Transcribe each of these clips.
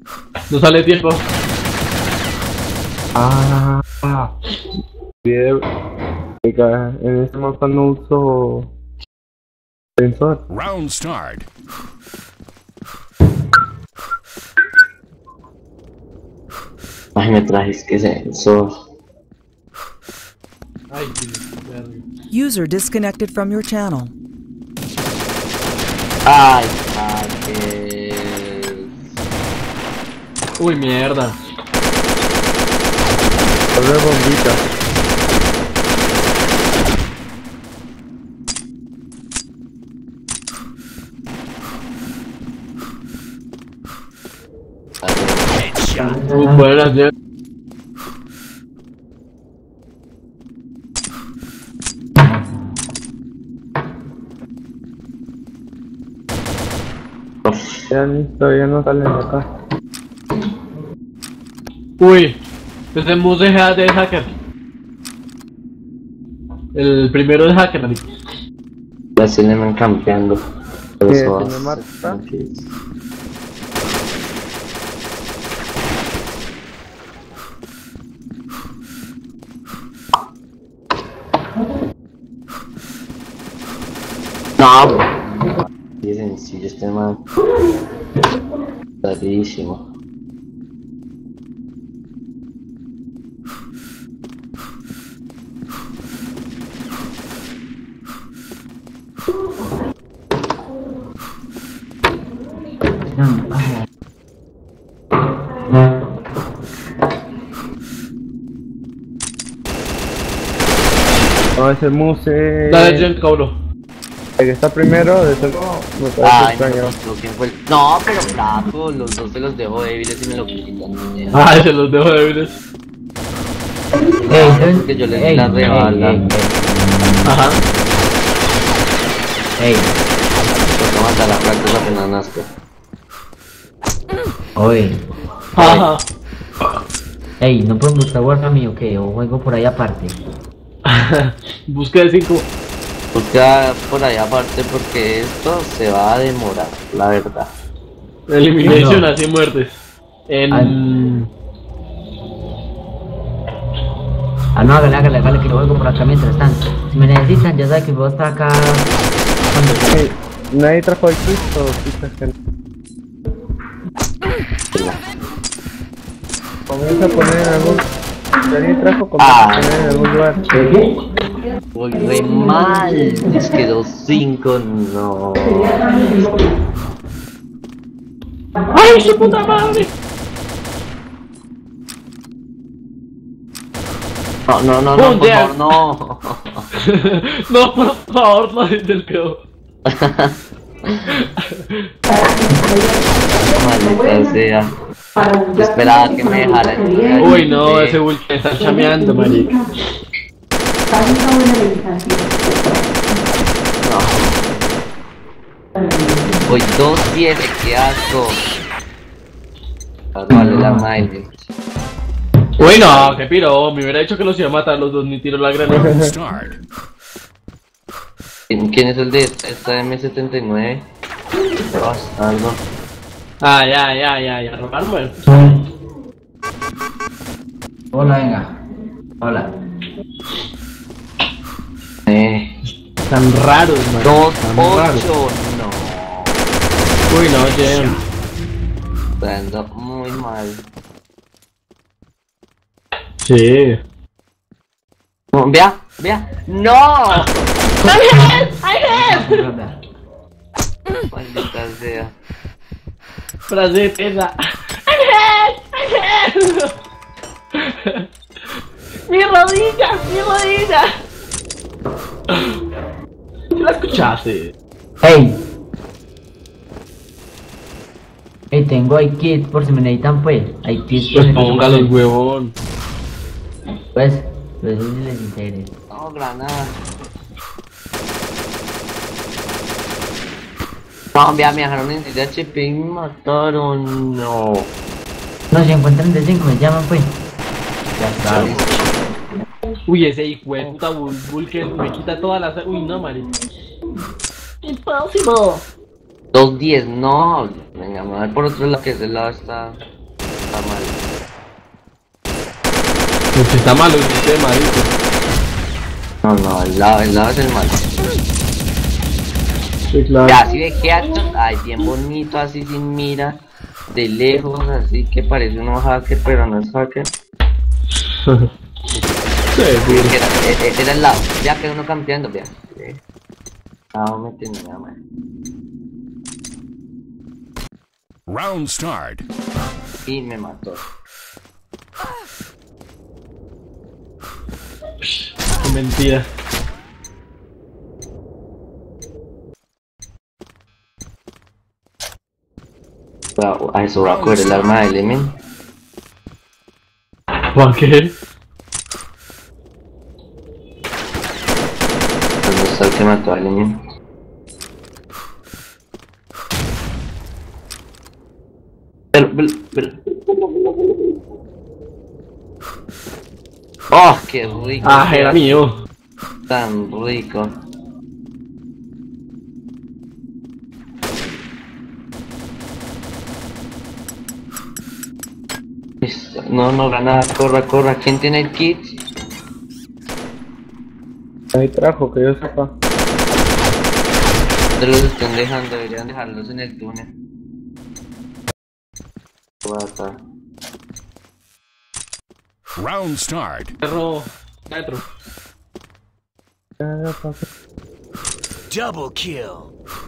No sale tiempo. Bien. Oiga, en este mapa no uso sensor. Round start. Ay, me trajiste sensor. Ay, qué verga. User disconnected from your channel. Ay, que... Uy, mierda. Doble bombita. Buenas, ya. Todavía no salen de acá. Uy, ese mus de hacker. El primero de hacker, marico. Ya se le van campeando. ¿Se me mata? No, sí es sencillo este man. Tardísimo. No, ese muse. Dale, Jen, cabrón. El que está primero, de ser. Me parece Ay, extraño. ¿quién fue el... No, pero flaco, los dos se los dejo débiles y me lo quitan. Ay, se los dejo débiles. Porque yo les di la rebala. Ajá. Ey, Porque matar a Franco apenas nazca. oye, Ajá. ey, ¿no pueden buscar Warframe o qué? ¿O juego por ahí aparte? Busca de 5. Busca por ahí aparte porque esto se va a demorar, la verdad. Elimination, No. así muertes. En... No, hágale, que lo juego por acá mientras tanto. Si me necesitan, ya saben que puedo estar acá cuando sea. Hey, ¿nadie trajo el kit o sí está gente? Comienza a poner en algún... Si alguien trajo, comienza a poner en algún lugar. Voy re mal, es que 2-5, no. ¡Ay, su puta madre! No, ¡Pum, por ya! favor, no. No, por favor, no es del peor. Maldita sea. Yo esperaba que me dejara entrar. Uy, no, ese Bull que está chameando, marica. Voy 2-7, qué asco. Vale la madre. Uy, no, qué piro. Me hubiera dicho que los iba a matar los dos, ni tiro la granada. Round start. ¿Quién es el de esta M79? Algo. Ah, ya, robar muerto. Hola, venga. Hola. Tan raros, man. 2-8, no. Uy, no, Jem. Está muy mal. Sí. No, vea. ¡No! Maldita sea. Frase de pesa. ¡Mi rodilla! ¿Sí la escuchaste? Ey, tengo hay kits por si me necesitan, pues. Hay kits por Pues si me póngalos, huevón. Pues eso sí les interesa. No, granada. No, vea, me dejaron en HP y me mataron. No. No, si encuentran de 5 me llaman, pues. Ya está. Uy, ese hijo de puta Bull que me quita todas las... Uy, no, marica. Imposible. 2-10, no. Venga, me voy por otro lado que ese lado está. está mal. Pues está malo el sistema, dice. No, el lado es el malo. Sí, claro. Ya, así de headshot, ay, bien bonito, así sin mira, de lejos, así que parece un hacker, pero no es hacker. Era el lado, ya que uno campeando, vea. Ah, me tenía mal. Round start. Y me mató. Qué mentira. A eso va a coger el arma de Element. ¿Por qué? ¿Dónde está el que mató a Element? Pero. ¡Oh, qué rico! Ah, era mío. Tan rico. Listo. No gana, corra. ¿Quién tiene el kit? Ahí trajo, que yo sepa. Se los están dejando, deberían dejarlos en el túnel. Guata. Round start. Perro. Metro. Ya pasó. Double kill.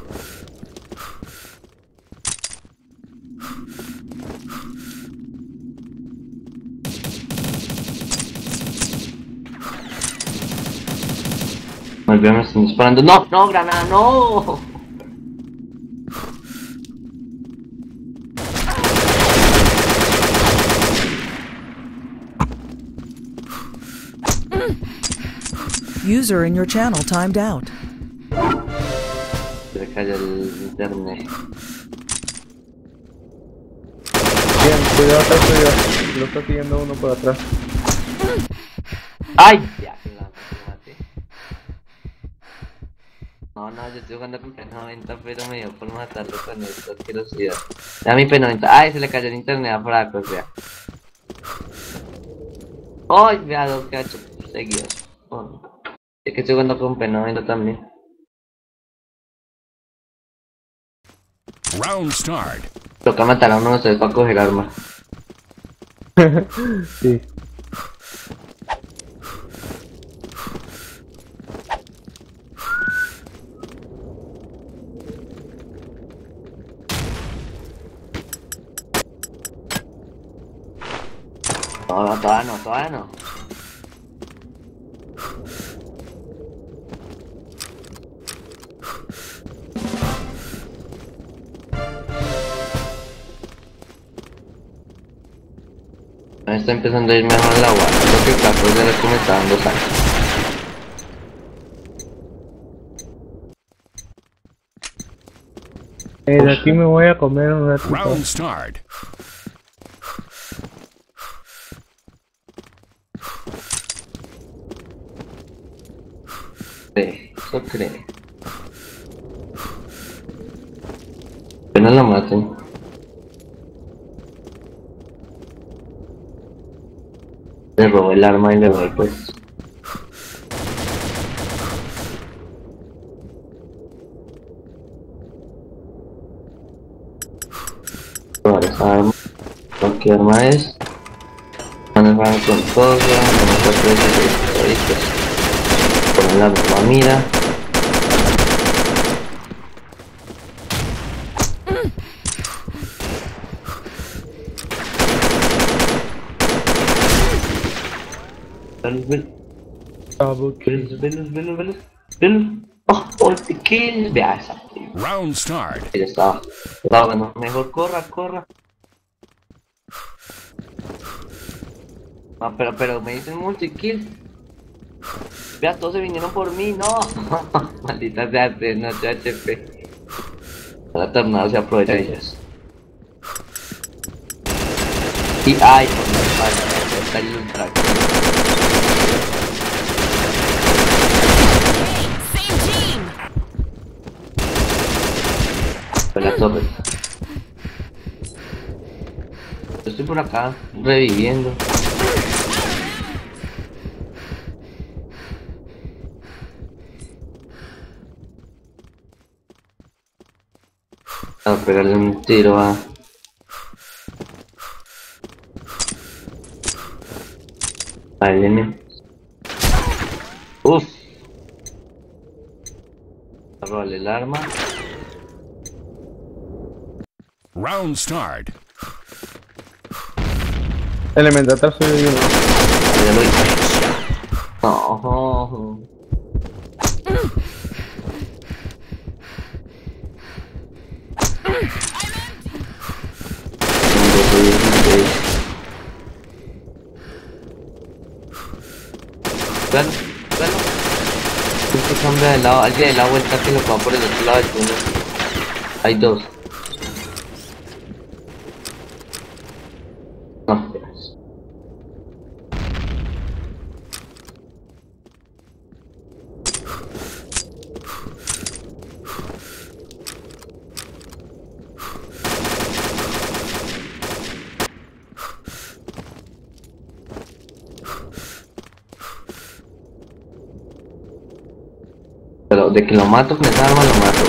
Muy bien, me están disparando. ¡No, granada, no! User in your channel timed out. Se le cayó el internet. Bien, cuidado atrás tuyo. Lo está siguiendo uno por atrás. ¡Ay! Ya, que la maté. No, yo estoy jugando con P90, pero me dio por matarlo con esta asquerosidad. Ya mi P90. ¡Ay! Se le cayó el internet a Fraco, vea. ¡Ay! Vea, 2 cachos seguidos. Oh. Es que estoy jugando con P90 también. Round start. Toca matar a uno de ustedes para coger arma. Sí. No, todavía no. Está empezando a ir mejor la guarda, creo que el capo de la que me está dando sangre. De aquí me voy a comer un ratito. Round start. Eso cree. Apenas la maten. Le robó el arma y le doy pues. Probar esa arma. ¿Qué arma es? Manejar con cosas, manejar precios de históricos. Poner la misma mira. Velos. Oh, kill. Vea esa. Round start. Ya estaba. Bueno, mejor corra. Ah, pero me dicen multi-kill. Vea, todos se vinieron por mí, no. Maldita sea, no te HP. La tornado se aprovecha de ellas. Y ay, por mi espalda, está el ultra aquí. Fue la torre. Yo estoy por acá, reviviendo. A pegarle un tiro a... al N. Uff. Robarle el arma. Round start. Elemento atrás soy yo. Ya lo hice. No. Claro, claro. Este cambia de lado, alguien de la vuelta que lo va por el otro lado del túnel. Hay dos. No, gracias. Pero de que lo mato con esa arma lo mato.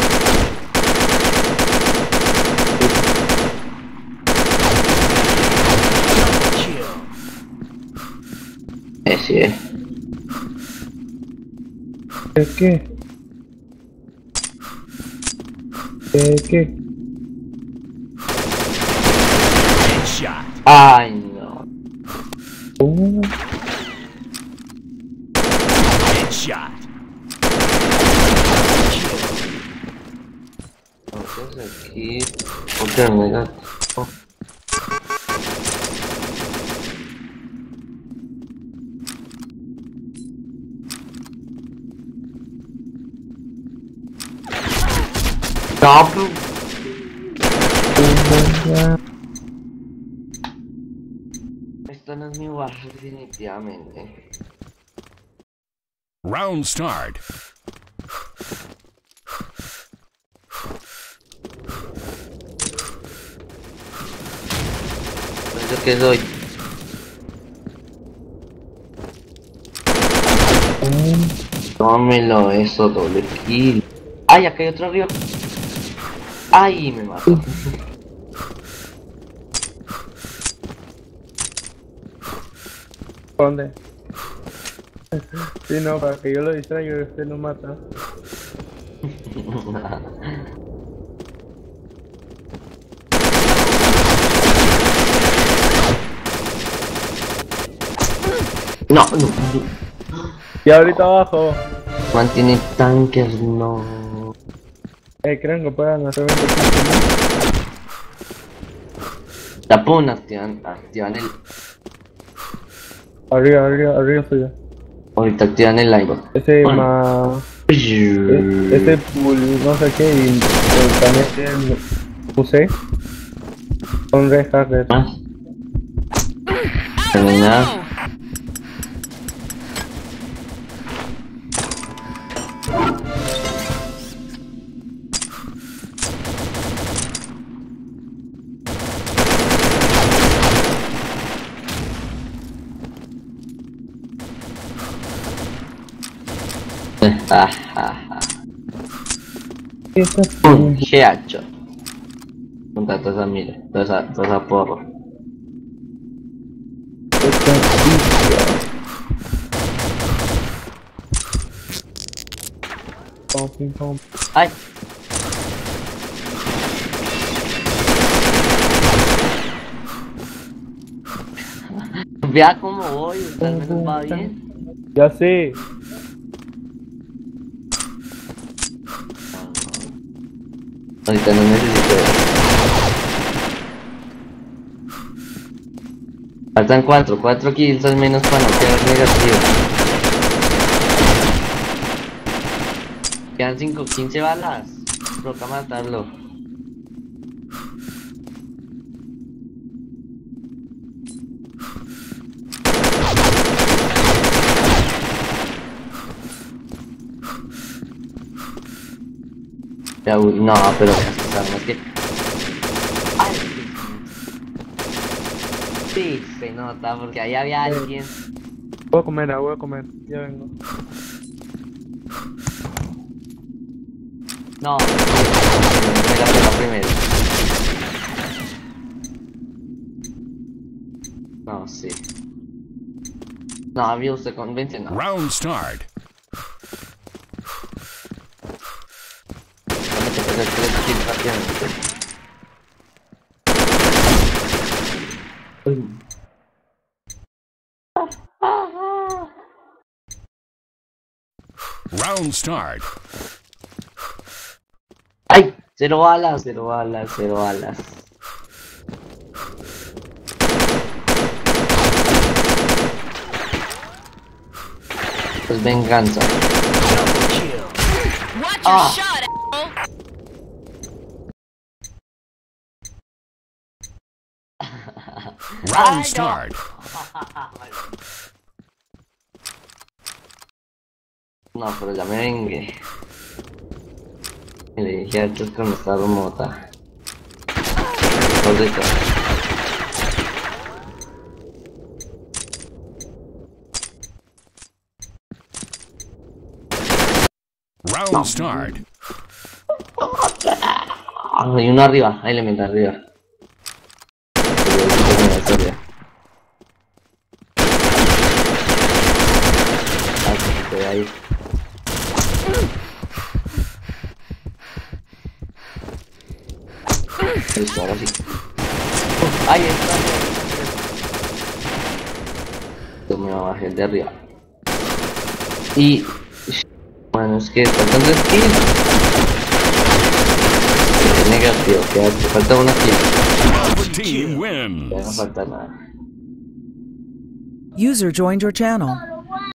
Sí, ¿Qué? ¿Qué? Headshot. Ay, no. Headshot. Entonces aquí... Otra mega... No, esto no es mi barrio definitivamente. Round start. ¿Yo qué soy? Tómelo eso, doble kill. Ay, acá hay otro arriba. Ay, me mató. ¿Dónde? Sí, no, para que yo lo distraiga y usted lo mata. No, no. Y ahorita abajo. Mantiene tanques, no. Creen que puedan hacer 20 Tapón, activan el... Arriba suyo. Ahorita activan el live. Ese Bueno. más... Ese no sé qué y también puse. Son red hackers. Más. Terminar. Un headshot. Contra toda esa mira, toda esa porra. Ay. Vea cómo voy, al menos va bien. Ya sé. Ahorita no necesito. Faltan 4 kills al menos para no quedar negativo. Quedan 15 balas. Toca matarlo. Ya, no, pero esas armas que... Ay, Sí, se nota, porque ahí había alguien. Voy a comer, voy a comer. Ya vengo. No, mira, primero. No, sí. No, había usted convencional. Round start. Vamos a hacer 3 kills rápidamente. Round start. ¡Ay! 0 balas, 0 balas, 0 balas. Pues venganza. Watch your Ah. shot, asshole. Round start. No, pero ya me vengué. Y le dije a estos que me está remota. Por detrás. Round start. Ah, hay uno arriba, hay elemento arriba. Ah, se quedó ahí. Listo, ahora sí. Ahí está. Yo me bajé de arriba. Y... bueno, es que faltan 3 kills. Es negativo, que falta una kill. Team wins. Ya no falta nada. User joined your channel.